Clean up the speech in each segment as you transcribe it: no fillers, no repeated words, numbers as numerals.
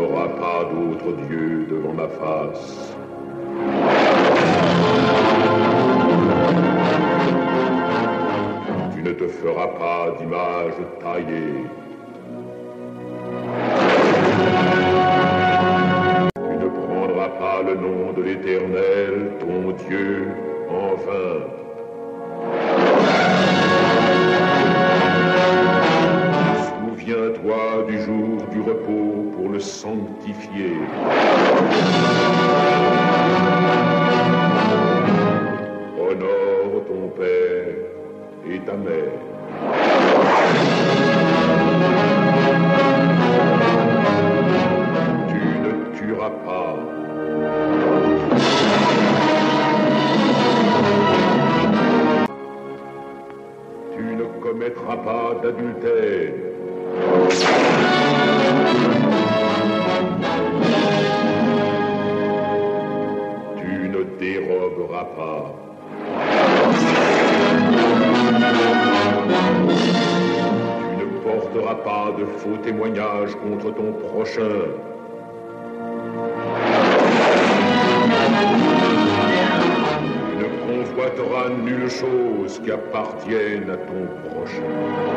n'auras pas d'autre Dieu devant ma face. Tu ne te feras pas d'image taillée. Tu ne prendras pas le nom de l'Éternel, ton Dieu, en vain. Souviens-toi du jour du repos pour le sanctifier. Honore ton père et ta mère. Tu ne tueras pas. Tu ne commettras pas d'adultère. Tu ne déroberas pas. Tu ne porteras pas de faux témoignages contre ton prochain. Tu ne convoiteras nulle chose qui appartienne à ton prochain.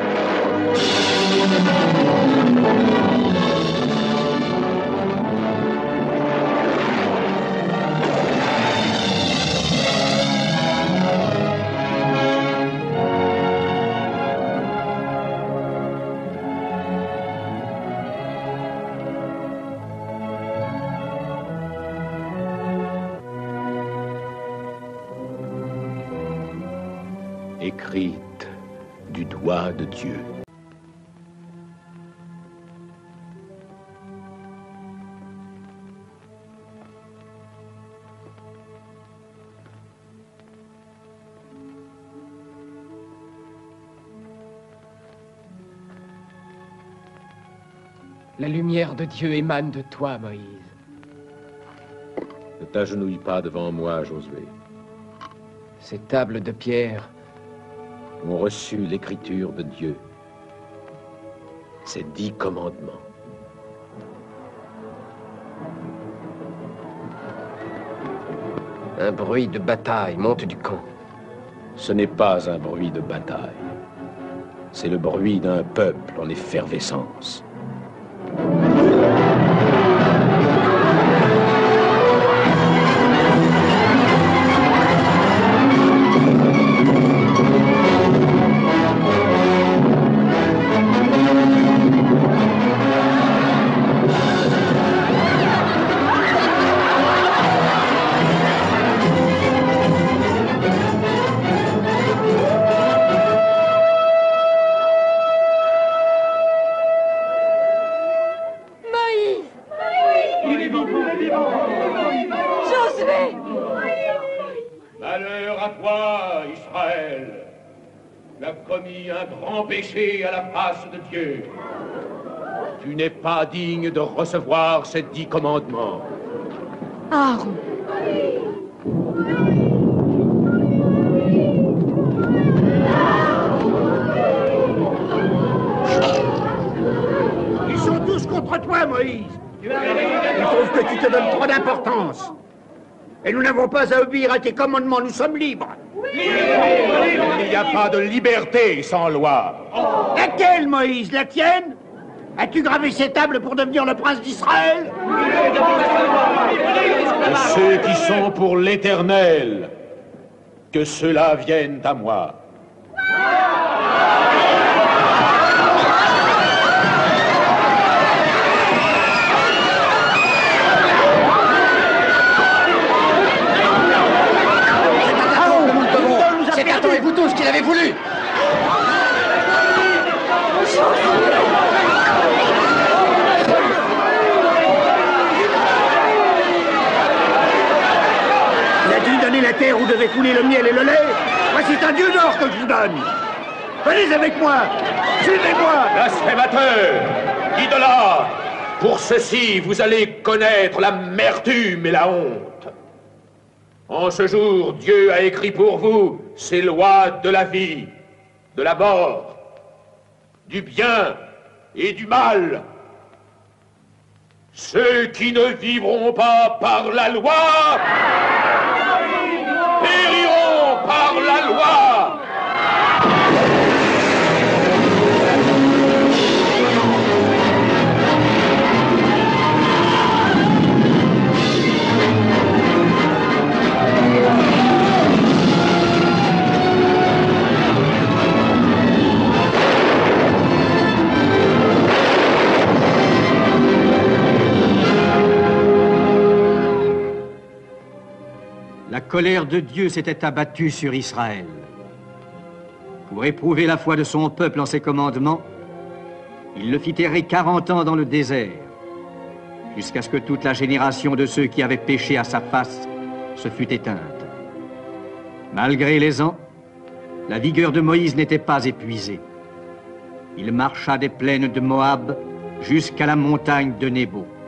Écrite du doigt de Dieu. La lumière de Dieu émane de toi, Moïse. Ne t'agenouille pas devant moi, Josué. Ces tables de pierre ont reçu l'écriture de Dieu, ces 10 commandements. Un bruit de bataille monte du camp. Ce n'est pas un bruit de bataille. C'est le bruit d'un peuple en effervescence. Péché à la face de Dieu. Tu n'es pas digne de recevoir ces 10 commandements. Aaron. Ils sont tous contre toi, Moïse. Ils trouvent que tu te donnes trop d'importance. Et nous n'avons pas à obéir à tes commandements, nous sommes libres. Il n'y a pas de liberté sans loi. Laquelle, Moïse? La tienne? As-tu gravé ces tables pour devenir le prince d'Israël? Que ceux qui sont pour l'Éternel, que ceux-là viennent à moi. C'est à toi et vous tous qu'il avait voulu. Il a dû donner la terre où devait couler le miel et le lait. Voici un dieu d'or que je vous donne. Venez avec moi. Suivez-moi. Blasphémateur, idolâtre, pour ceci vous allez connaître l'amertume et la honte. En ce jour, Dieu a écrit pour vous ses lois de la vie, de la mort, du bien et du mal. Ceux qui ne vivront pas par la loi périront par la loi. La colère de Dieu s'était abattue sur Israël. Pour éprouver la foi de son peuple en ses commandements, il le fit errer 40 ans dans le désert, jusqu'à ce que toute la génération de ceux qui avaient péché à sa face se fût éteinte. Malgré les ans, la vigueur de Moïse n'était pas épuisée. Il marcha des plaines de Moab jusqu'à la montagne de Nebo.